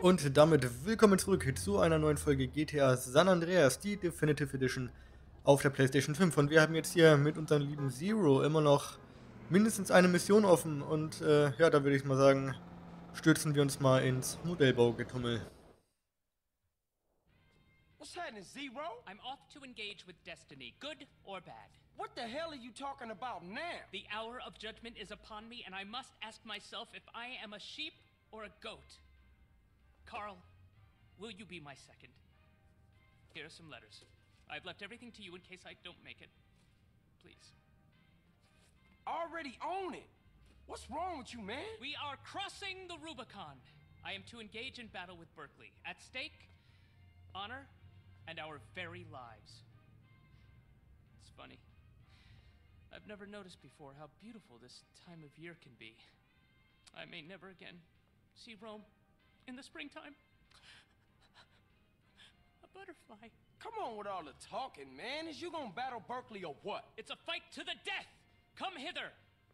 Und damit willkommen zurück zu einer neuen Folge GTA San Andreas, die Definitive Edition auf der PlayStation 5. Und wir haben jetzt hier mit unserem lieben Zero immer noch mindestens eine Mission offen. Und ja, da würde ich mal sagen, stürzen wir uns mal ins Modellbaugetummel. What's happening, Zero? I'm off to engage with destiny, good or bad. What the hell are you talking about now? The hour of judgment is upon me, and I must ask myself if I am a sheep or a goat. Carl, will you be my second? Here are some letters. I've left everything to you in case I don't make it. Please. Already own it. What's wrong with you, man? We are crossing the Rubicon. I am to engage in battle with Berkeley. At stake, honor and our very lives. It's funny. I've never noticed before how beautiful this time of year can be. I may never again see Rome in the springtime. A butterfly. Come on with all the talking, man. Is you gonna battle Berkeley or what? It's a fight to the death. Come hither.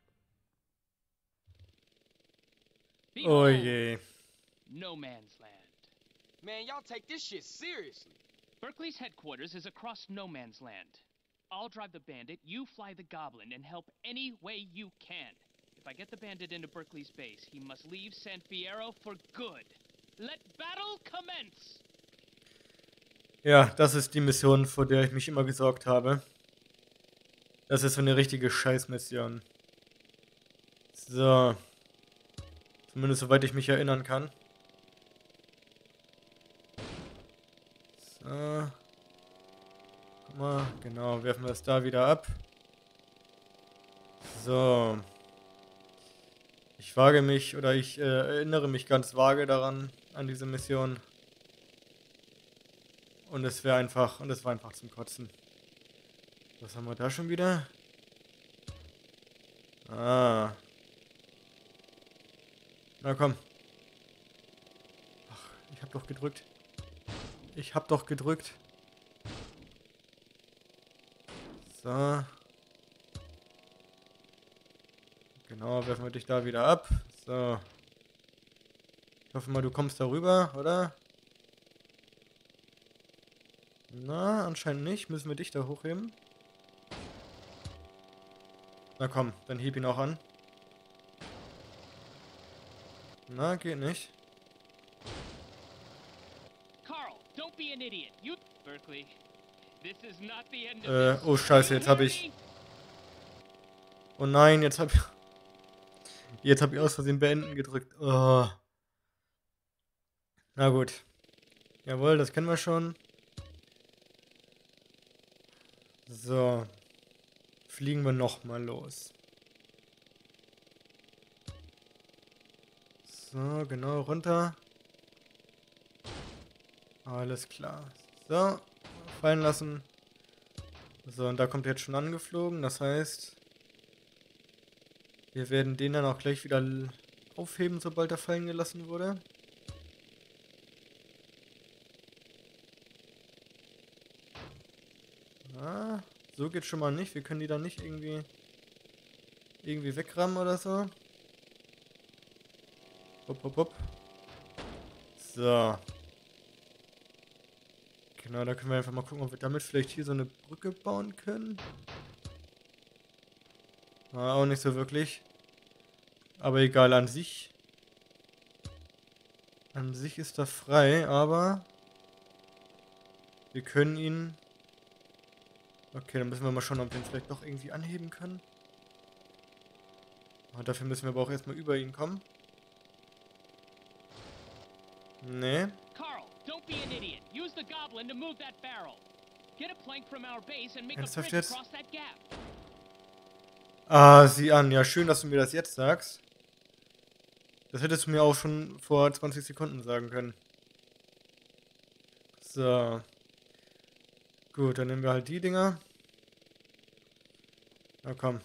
Oh Behold, je. No Man's Land. Man, y'all take this shit seriously. Berkeley's headquarters is across No Man's Land. I'll drive the bandit, you fly the goblin, and help any way you can. If I get the bandit into Berkeley's base, he must leave San Fierro for good. Let battle commence! Ja, das ist die Mission, vor der ich mich immer gesorgt habe. Das ist so eine richtige Scheißmission. So. Zumindest soweit ich mich erinnern kann. So. Guck mal, genau, werfen wir es da wieder ab. So. Ich wage mich, oder ich erinnere mich ganz vage daran, an diese Mission. Und es war einfach zum Kotzen. Was haben wir da schon wieder? Ah. Na komm. Ach, ich hab doch gedrückt. Ich hab doch gedrückt. So. Genau, werfen wir dich da wieder ab. So. Ich hoffe mal, du kommst da rüber, oder? Na, anscheinend nicht. Müssen wir dich da hochheben? Na komm, dann heb ihn auch an. Na, geht nicht. Carl, don't be an idiot. You... Berkeley, this is not the end of this. Oh scheiße, jetzt habe ich... Oh nein, jetzt habe ich aus Versehen beenden gedrückt. Oh. Na gut. Jawohl, das kennen wir schon. So. Fliegen wir nochmal los. So, genau, runter. Alles klar. So, fallen lassen. So, und da kommt er jetzt schon angeflogen. Das heißt, wir werden den dann auch gleich wieder aufheben, sobald er fallen gelassen wurde. Ah, so geht's schon mal nicht. Wir können die dann nicht irgendwie wegrammen oder so. Hopp, hopp, hopp. So. Genau, da können wir einfach mal gucken, ob wir damit vielleicht hier so eine Brücke bauen können. Ah, auch nicht so wirklich. Aber egal, an sich. An sich ist er frei, aber wir können ihn... Okay, dann müssen wir mal schauen, ob wir ihn vielleicht doch irgendwie anheben können. Aber dafür müssen wir aber auch erstmal über ihn kommen. Nee. Carl, don't be an idiot. Use the goblin to move that barrel. Get a plank from our base and make a Ernsthaft bridge jetzt? across that gap. Ah, sieh an. Ja, schön, dass du mir das jetzt sagst. Das hättest du mir auch schon vor 20 Sekunden sagen können. So. Gut, dann nehmen wir halt die Dinger. Na komm.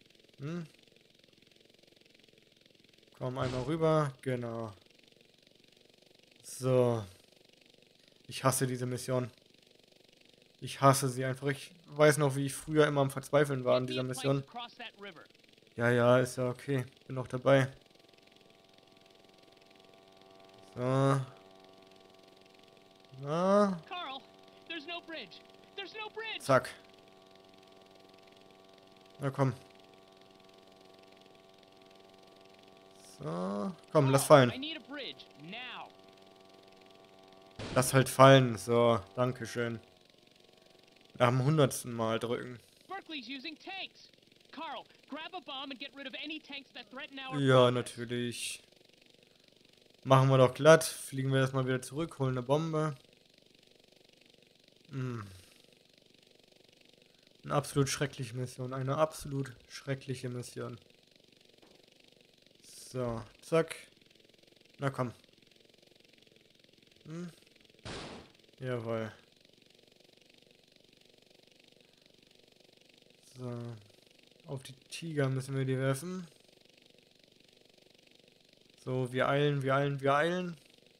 Komm einmal rüber. Genau. So. Ich hasse diese Mission. Ich hasse sie einfach. Ich weiß noch, wie ich früher immer am Verzweifeln war an dieser Mission. Ja, ja, ist ja okay. Bin noch dabei. So. Na, Carl, there's no bridge. There's no bridge. zack. Na komm. So, komm, lass Carl, fallen. I need a bridge now. Lass halt fallen. So, dankeschön. Am 100. Mal drücken. Berkeley's using tanks. Carl, grab a bomb and get rid of any tanks that threaten our Ja, progress. natürlich. Machen wir doch glatt. Fliegen wir erstmal wieder zurück, holen eine Bombe. Eine absolut schreckliche Mission. Eine absolut schreckliche Mission. So, zack. Na komm. Jawohl. So. Auf die Tiger müssen wir die werfen. So, wir eilen, wir eilen, wir eilen.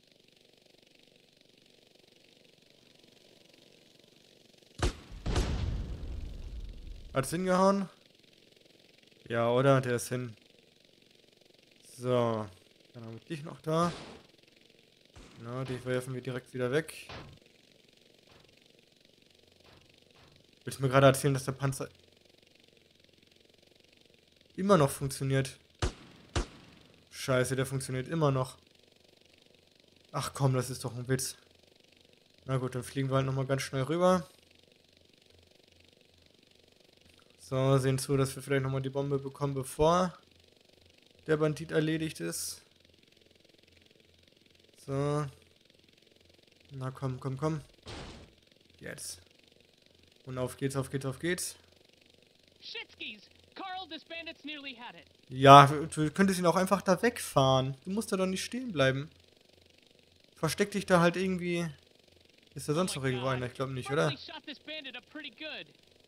Hat's hingehauen? Ja, oder? Der ist hin. So. Dann haben wir dich noch da. Na, die werfen wir direkt wieder weg. Willst du mir gerade erzählen, dass der Panzer immer noch funktioniert? Scheiße, der funktioniert immer noch. Ach komm, das ist doch ein Witz. Na gut, dann fliegen wir halt nochmal ganz schnell rüber. So, sehen zu, dass wir vielleicht nochmal die Bombe bekommen, bevor der Bandit erledigt ist. So. Na komm, komm, komm. Jetzt. Und auf geht's, auf geht's, auf geht's. Shitskis! Carl, this bandit's nearly had it. Ja, du könntest ihn auch einfach da wegfahren. Du musst da doch nicht stehen bleiben. Versteck dich da halt irgendwie. Ist da sonst noch irgendwo einer? Ich glaube nicht, oder? Berkeley shot this bandit up pretty good.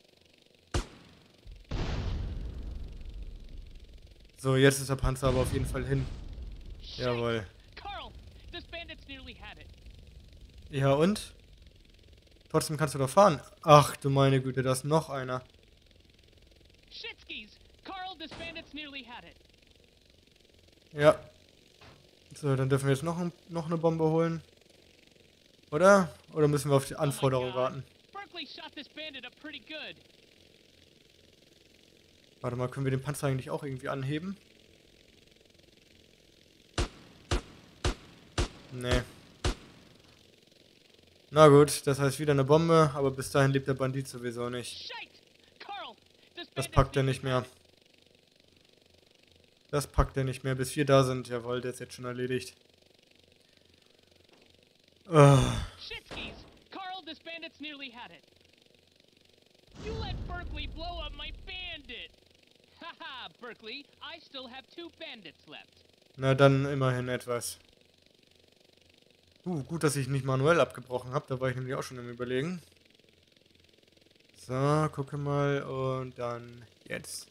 So, jetzt ist der Panzer aber auf jeden Fall hin. Shit. Jawohl. Carl, this bandit's nearly had it. Ja, und? Trotzdem kannst du doch fahren. Ach, du meine Güte, da ist noch einer. Shitskis! Carl, this bandit's nearly had it. Ja. So, dann dürfen wir jetzt noch eine Bombe holen. Oder? Oder müssen wir auf die Anforderung Oh my God. warten? Berkeley shot this bandit up pretty good. Warte mal, können wir den Panzer eigentlich auch irgendwie anheben? Nee. Na gut, das heißt wieder eine Bombe, aber bis dahin lebt der Bandit sowieso nicht. Shite! Carl, this Das bandit's packt er nearly nicht mehr. had it. Das packt er nicht mehr, bis wir da sind. Jawohl, der ist jetzt schon erledigt. Shitskis! Carl, this bandit's nearly had it. You let Berkeley blow up my bandit! Haha, Berkeley, I still have 2 bandits left. Na dann immerhin etwas. Gut, dass ich nicht manuell abgebrochen habe. Da war ich nämlich auch schon im Überlegen. So, gucke mal und dann jetzt.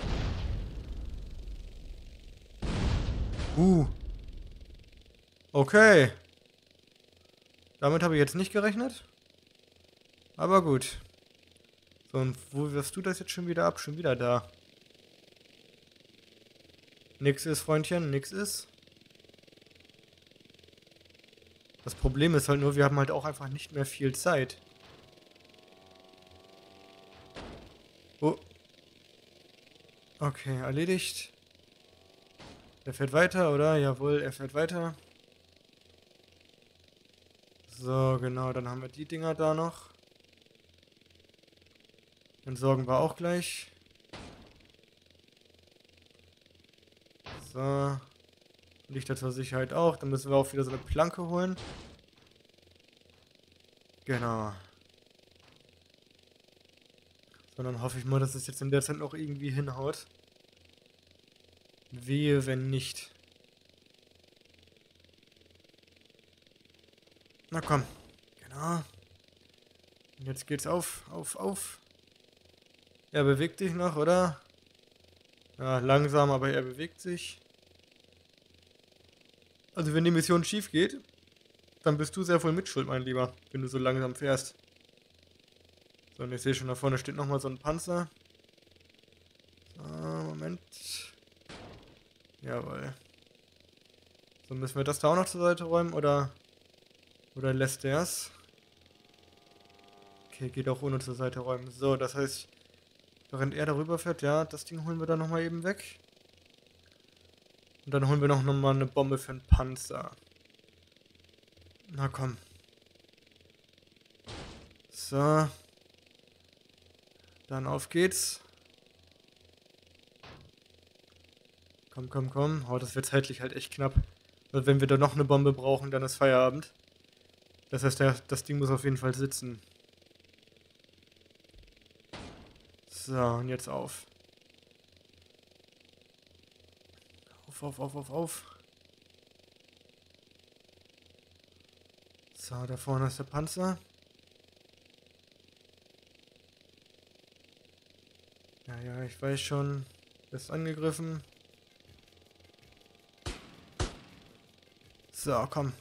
Okay. Damit habe ich jetzt nicht gerechnet. Aber gut. So, und wo wirfst du das jetzt schon wieder ab? Schon wieder da. Nix ist, Freundchen, nix ist. Das Problem ist halt nur, wir haben halt auch einfach nicht mehr viel Zeit. Oh. Okay, erledigt. Er fährt weiter, oder? Jawohl, er fährt weiter. So, genau, dann haben wir die Dinger da noch. Entsorgen wir auch gleich. So. Lichter zur Sicherheit auch. Dann müssen wir auch wieder so eine Planke holen. Genau. So, dann hoffe ich mal, dass es jetzt in der Zeit noch irgendwie hinhaut. Wehe, wenn nicht. Na komm. Genau. Und jetzt geht's auf, auf, auf. Er bewegt sich noch, oder? Ja, langsam, aber er bewegt sich. Also wenn die Mission schief geht, dann bist du sehr wohl mitschuld, mein Lieber, wenn du so langsam fährst. So, und ich sehe schon, da vorne steht nochmal so ein Panzer. So, Moment. Jawohl. So, müssen wir das da auch noch zur Seite räumen, oder lässt der es? Okay, geht auch ohne zur Seite räumen. So, das heißt, während er darüber fährt, ja, das Ding holen wir dann nochmal eben weg. Und dann holen wir noch mal eine Bombe für einen Panzer. Na komm. So. Dann auf geht's. Komm, komm, komm. Oh, das wird zeitlich halt echt knapp. Weil wenn wir da noch eine Bombe brauchen, dann ist Feierabend. Das heißt, das Ding muss auf jeden Fall sitzen. So, und jetzt auf. Auf. So, da vorne ist der Panzer. Ja, ich weiß schon. Er ist angegriffen. So, komm.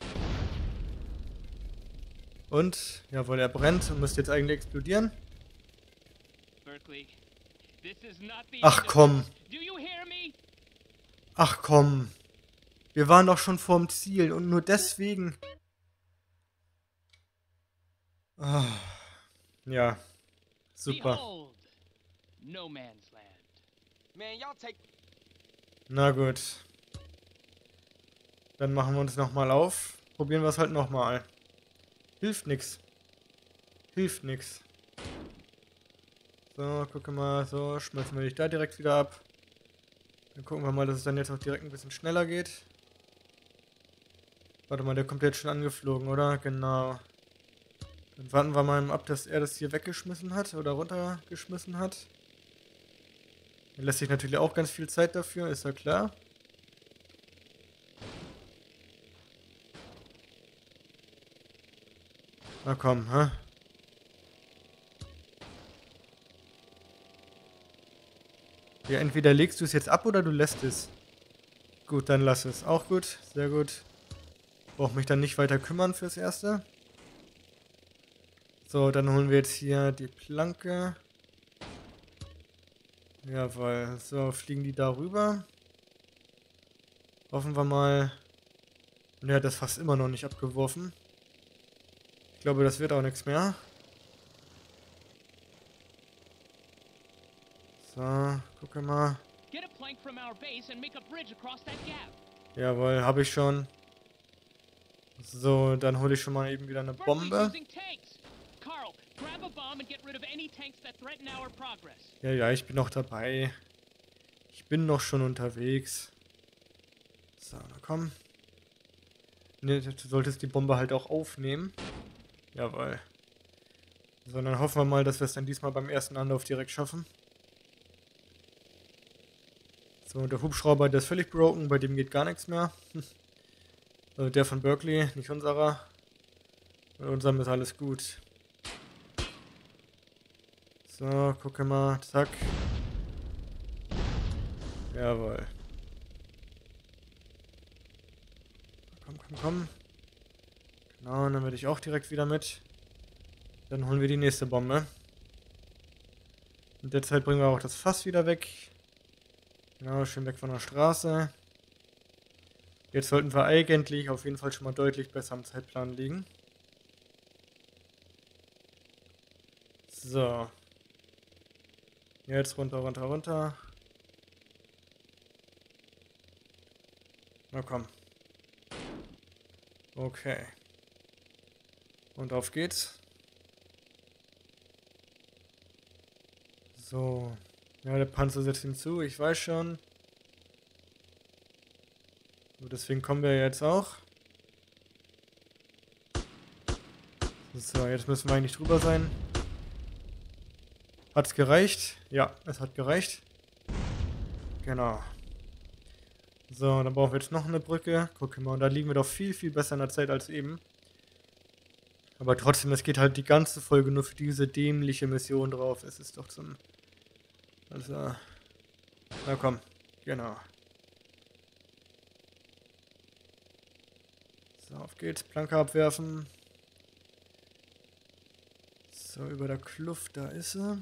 Und, jawohl, er brennt und müsste jetzt eigentlich explodieren. Berkeley, this is not the Ach end of komm. this. Do you hear me? Ach komm. Wir waren doch schon vorm Ziel und nur deswegen. Ah, ja, super. Behold, no man's land. Man, y'all take. Na gut. Dann machen wir uns nochmal auf. Probieren wir es halt nochmal. Hilft nix. Hilft nix. So, gucke mal. So, schmeißen wir dich da direkt wieder ab. Dann gucken wir mal, dass es dann jetzt auch direkt ein bisschen schneller geht. Warte mal, der kommt jetzt schon angeflogen, oder? Genau. Dann warten wir mal ab, dass er das hier weggeschmissen hat oder runtergeschmissen hat. Dann lässt sich natürlich auch ganz viel Zeit dafür, ist ja klar. Na komm, hä? Ja, entweder legst du es jetzt ab oder du lässt es. Gut, dann lass es. Auch gut, sehr gut. Brauche mich dann nicht weiter kümmern fürs Erste. So, dann holen wir jetzt hier die Planke. Jawohl. So, fliegen die da rüber. Hoffen wir mal. Und er hat das fast immer noch nicht abgeworfen. Ich glaube, das wird auch nichts mehr. So, gucke mal. Get a plank from our base and make a bridge across that gap. Jawohl, habe ich schon. So, dann hole ich schon mal eben wieder eine Berkeley's Bombe. using tanks. Carl, grab a bomb and get rid of any tanks that threaten our progress. Ja, ich bin noch dabei. Ich bin noch schon unterwegs. So, na komm. Ne, du solltest die Bombe halt auch aufnehmen. Jawohl. So, dann hoffen wir mal, dass wir es dann diesmal beim ersten Anlauf direkt schaffen. So, und der Hubschrauber, der ist völlig broken, bei dem geht gar nichts mehr. Also der von Berkeley, nicht unserer. Bei unserem ist alles gut. So, gucke mal, zack. Jawohl. Komm. Genau, dann werde ich auch direkt wieder mit. Dann holen wir die nächste Bombe. In der Zeit bringen wir auch das Fass wieder weg. Genau, schön weg von der Straße. Jetzt sollten wir eigentlich auf jeden Fall schon mal deutlich besser am Zeitplan liegen. So. Jetzt runter. Na komm. Okay. Und auf geht's. So. Ja, der Panzer setzt hinzu, ich weiß schon. So, deswegen kommen wir jetzt auch. So, jetzt müssen wir eigentlich drüber sein. Hat's gereicht? Ja, es hat gereicht. Genau. So, dann brauchen wir jetzt noch eine Brücke. Guck mal, und da liegen wir doch viel, viel besser in der Zeit als eben. Aber trotzdem, es geht halt die ganze Folge nur für diese dämliche Mission drauf. Es ist doch zum... Also... Na komm, genau. So, auf geht's. Planke abwerfen. So, über der Kluft, da ist sie.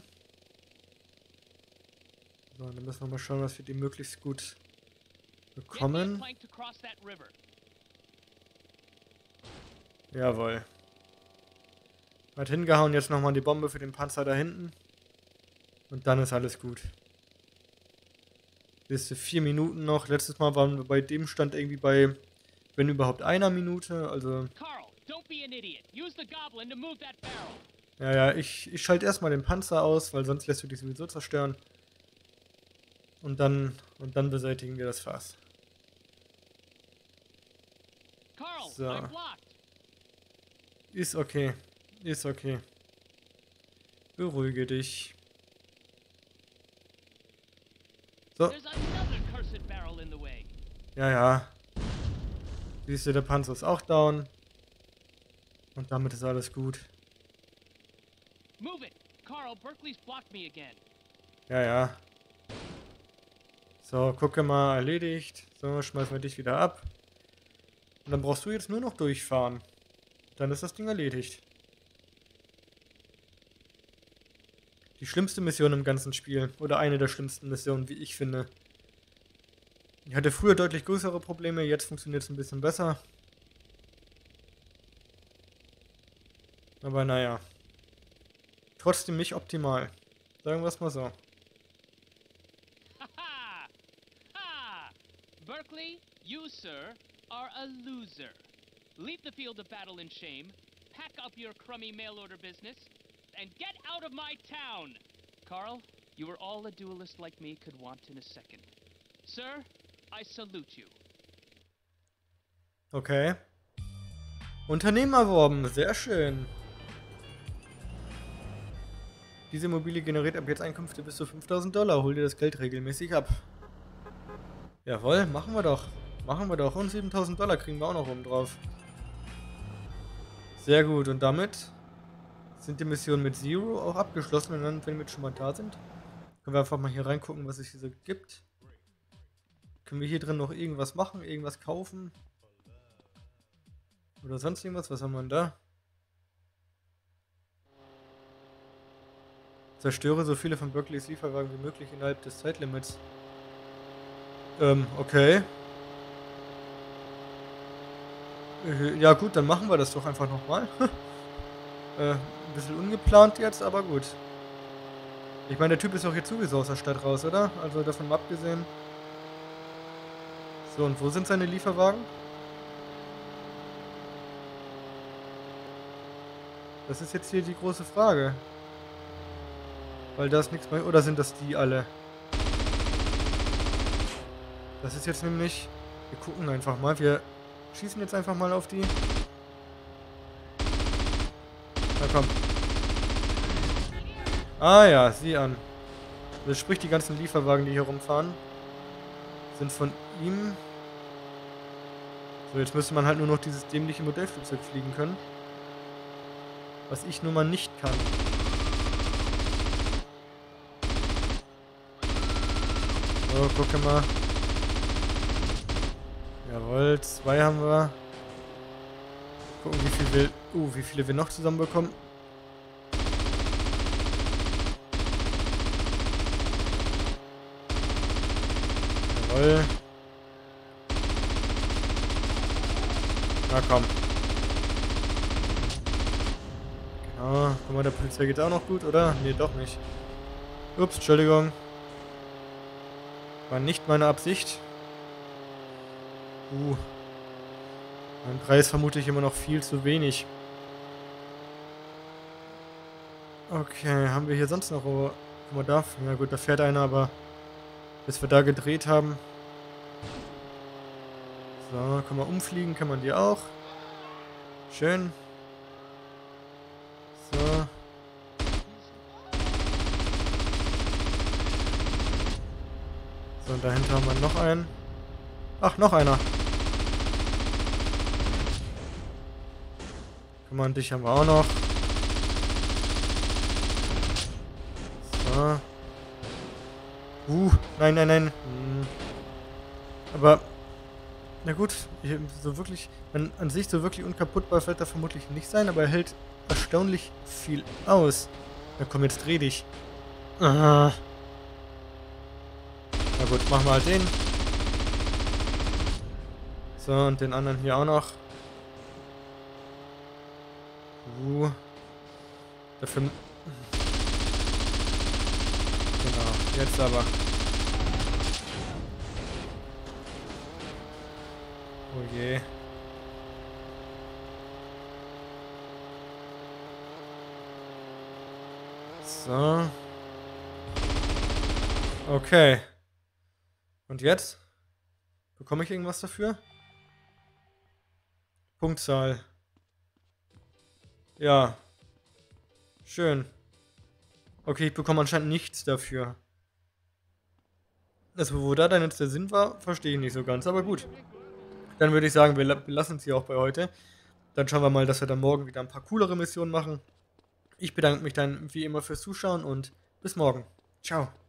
So, dann müssen wir mal schauen, was wir die möglichst gut bekommen. Jawohl. Hat hingehauen, jetzt nochmal die Bombe für den Panzer da hinten. Und dann ist alles gut. Bis 4 Minuten noch. Letztes Mal waren wir bei dem Stand irgendwie bei, wenn überhaupt, 1 Minute. Also. Carl, don't be an idiot. Use the goblin to move that barrel. Ja, ich schalte erstmal den Panzer aus, weil sonst lässt du dich sowieso zerstören. Und dann beseitigen wir das Fass. Carl, So. I'm blocked. Ist okay. Ist okay. Beruhige dich. So. There's another cursed barrel in the way. Ja. Siehst du, der Panzer ist auch down. Und damit ist alles gut. Move it. Carl, Berkeley's blocked me again. Ja. So, gucke mal, erledigt. So, schmeißen wir dich wieder ab. Und dann brauchst du jetzt nur noch durchfahren. Dann ist das Ding erledigt. Die schlimmste Mission im ganzen Spiel. Oder eine der schlimmsten Missionen, wie ich finde. Ich hatte früher deutlich größere Probleme, jetzt funktioniert es ein bisschen besser. Aber naja. Trotzdem nicht optimal. Sagen wir es mal so. Ha! Ha! Berkeley, you, sir, are a loser. Leave the field of battle in shame, pack up your crummy mail-order business, and get out of my town! Carl, you are all a duelist like me could want in a second. Sir, I salute you. Okay. Unternehmen erworben. Sehr schön. Diese Immobilie generiert ab jetzt Einkünfte bis zu $5.000. Hol dir das Geld regelmäßig ab. Jawohl, machen wir doch. Machen wir doch. Und $7.000 kriegen wir auch noch oben drauf. Sehr gut. Und damit sind die Missionen mit Zero auch abgeschlossen. Und dann, wenn wir jetzt schon mal da sind, können wir einfach mal hier reingucken, was es hier so gibt. Können wir hier drin noch irgendwas machen? Irgendwas kaufen? Oder sonst irgendwas? Was haben wir denn da? Zerstöre so viele von Berkeleys Lieferwagen wie möglich innerhalb des Zeitlimits. Okay. Ja gut, dann machen wir das doch einfach nochmal. Ein bisschen ungeplant jetzt, aber gut. Ich meine, der Typ ist doch jetzt sowieso aus der Stadt raus, oder? Also davon mal abgesehen. So, und wo sind seine Lieferwagen? Das ist jetzt hier die große Frage. Weil da ist nichts mehr. Oder sind das die alle? Das ist jetzt nämlich... Wir gucken einfach mal. Wir schießen jetzt einfach mal auf die. Na komm. Ah ja, sieh an. Das sprich, die ganzen Lieferwagen, die hier rumfahren, sind von ihm. So, jetzt müsste man halt nur noch dieses dämliche Modellflugzeug fliegen können. Was ich nun mal nicht kann. So, gucke mal. Jawohl, 2 haben wir. Gucken, wie viele wir noch zusammenbekommen. Jawohl. Na komm. Genau. Guck mal, der Polizei geht auch noch gut, oder? Nee, doch nicht. Ups, Entschuldigung. War nicht meine Absicht. Mein Preis vermute ich immer noch viel zu wenig. Okay, haben wir hier sonst noch... Guck mal da. Ja gut, da fährt einer, aber... Bis wir da gedreht haben. So, kann man umfliegen, kann man die auch. Schön. So. So, und dahinter haben wir noch einen. Ach, noch einer. Guck mal, und dich haben wir auch noch. So. Nein. Aber, na gut, so wirklich, an sich so wirklich unkaputtbar wird er vermutlich nicht sein, aber er hält erstaunlich viel aus. Na komm, jetzt dreh dich. Na gut, machen wir halt den. So, und den anderen hier auch noch. Dafür... Genau, jetzt aber. Oh je. So. Okay. Und jetzt? Bekomme ich irgendwas dafür? Punktzahl. Ja. Schön. Okay, ich bekomme anscheinend nichts dafür. Also, wo da dann jetzt der Sinn war, verstehe ich nicht so ganz. Aber gut. Dann würde ich sagen, wir lassen es hier auch bei heute. Dann schauen wir mal, dass wir dann morgen wieder ein paar coolere Missionen machen. Ich bedanke mich dann wie immer fürs Zuschauen und bis morgen. Ciao.